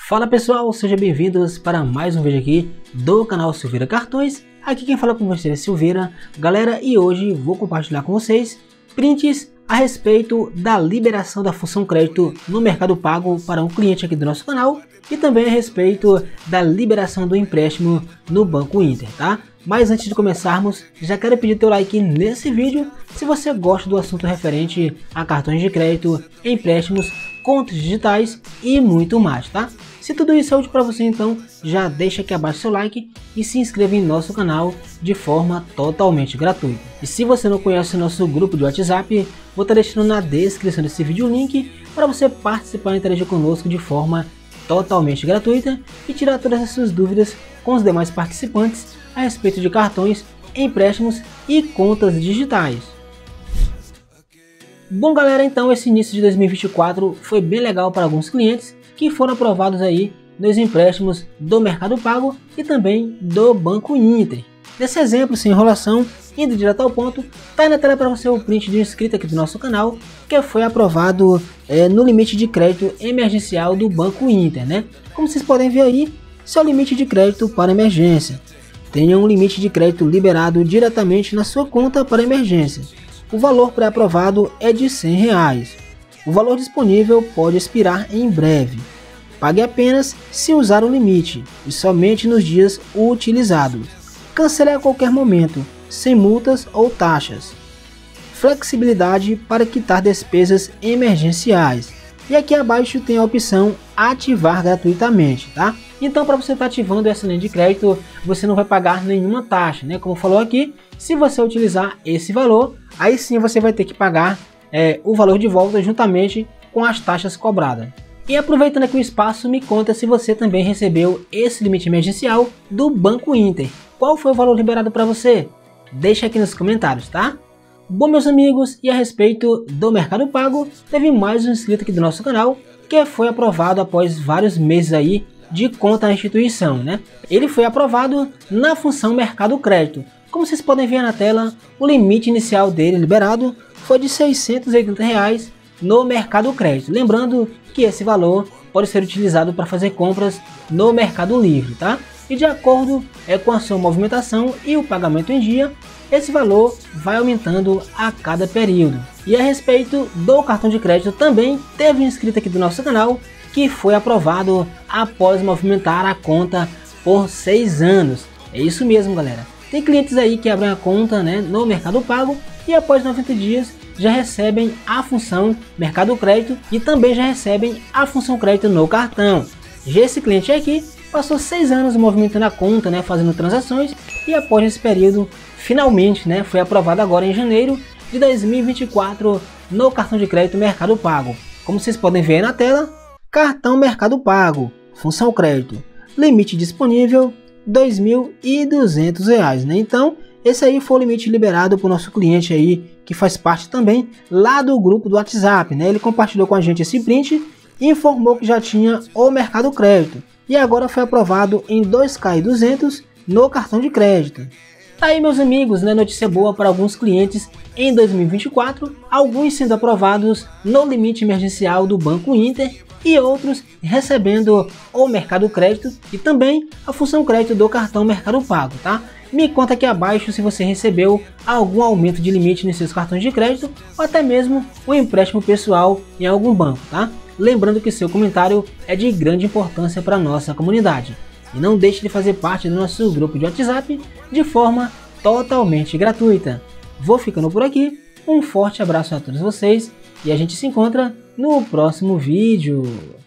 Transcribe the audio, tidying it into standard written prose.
Fala pessoal, sejam bem-vindos para mais um vídeo aqui do canal Silveira Cartões. Aqui quem fala com vocês é Silveira, galera, e hoje vou compartilhar com vocês prints a respeito da liberação da função crédito no Mercado Pago para um cliente aqui do nosso canal e também a respeito da liberação do empréstimo no Banco Inter, tá? Mas antes de começarmos, já quero pedir teu like nesse vídeo se você gosta do assunto referente a cartões de crédito, empréstimos, contas digitais e muito mais, tá? Se tudo isso é útil para você, então já deixa aqui abaixo seu like e se inscreva em nosso canal de forma totalmente gratuita. E se você não conhece o nosso grupo de WhatsApp, vou estar deixando na descrição desse vídeo o link para você participar e interagir conosco de forma totalmente gratuita e tirar todas as suas dúvidas com os demais participantes a respeito de cartões, empréstimos e contas digitais. Bom galera, então esse início de 2024 foi bem legal para alguns clientes que foram aprovados aí nos empréstimos do Mercado Pago e também do Banco Inter. Nesse exemplo, sem enrolação, indo direto ao ponto, tá aí na tela para você o print de um inscrito aqui do nosso canal que foi aprovado no limite de crédito emergencial do Banco Inter, né? Como vocês podem ver aí, seu limite de crédito para emergência. Tenha um limite de crédito liberado diretamente na sua conta para emergência. O valor pré-aprovado é de R$100. O valor disponível pode expirar em breve. Pague apenas se usar o limite e somente nos dias utilizados. Cancele a qualquer momento, sem multas ou taxas. Flexibilidade para quitar despesas emergenciais. E aqui abaixo tem a opção ativar gratuitamente, tá? Então para você estar ativando essa linha de crédito, você não vai pagar nenhuma taxa, né? Como falou aqui, se você utilizar esse valor, aí sim você vai ter que pagar o valor de volta juntamente com as taxas cobradas. E aproveitando aqui o espaço, me conta se você também recebeu esse limite emergencial do Banco Inter. Qual foi o valor liberado para você? Deixa aqui nos comentários, tá? Bom meus amigos, e a respeito do Mercado Pago, teve mais um inscrito aqui do nosso canal que foi aprovado após vários meses aí de conta na instituição, né? Ele foi aprovado na função Mercado Crédito. Como vocês podem ver na tela, o limite inicial dele liberado foi de R$680 no Mercado Crédito. Lembrando que esse valor pode ser utilizado para fazer compras no Mercado Livre, tá? E de acordo com a sua movimentação e o pagamento em dia, esse valor vai aumentando a cada período. E a respeito do cartão de crédito, também teve um inscrito aqui do nosso canal que foi aprovado após movimentar a conta por 6 anos. É isso mesmo, galera. Tem clientes aí que abrem a conta, né, no Mercado Pago e após 90 dias já recebem a função Mercado Crédito e também já recebem a função crédito no cartão. Já esse cliente aqui passou 6 anos movimentando a conta, né, fazendo transações, e após esse período finalmente, né, foi aprovado agora em janeiro de 2024 no cartão de crédito Mercado Pago. Como vocês podem ver aí na tela, cartão Mercado Pago, função crédito, limite disponível R$2.200, né? Então esse aí foi o limite liberado para o nosso cliente aí, que faz parte também lá do grupo do WhatsApp, né? Ele compartilhou com a gente esse print e informou que já tinha o Mercado Crédito e agora foi aprovado em R$2.200 no cartão de crédito. Tá aí meus amigos, né? Notícia boa para alguns clientes em 2024, alguns sendo aprovados no limite emergencial do Banco Inter e outros recebendo o Mercado Crédito e também a função crédito do cartão Mercado Pago, tá? Me conta aqui abaixo se você recebeu algum aumento de limite nos seus cartões de crédito ou até mesmo um empréstimo pessoal em algum banco, tá? Lembrando que seu comentário é de grande importância para a nossa comunidade. E não deixe de fazer parte do nosso grupo de WhatsApp de forma totalmente gratuita. Vou ficando por aqui, um forte abraço a todos vocês e a gente se encontra no próximo vídeo.